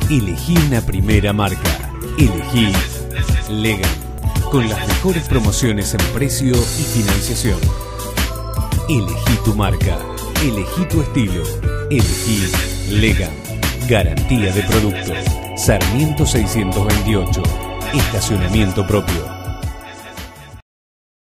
Elegí una primera marca. Elegí Legan, con las mejores promociones en precio y financiación. Elegí tu marca. Elegí tu estilo. Elegí Legan. Garantía de producto. Sarmiento 628. Estacionamiento propio.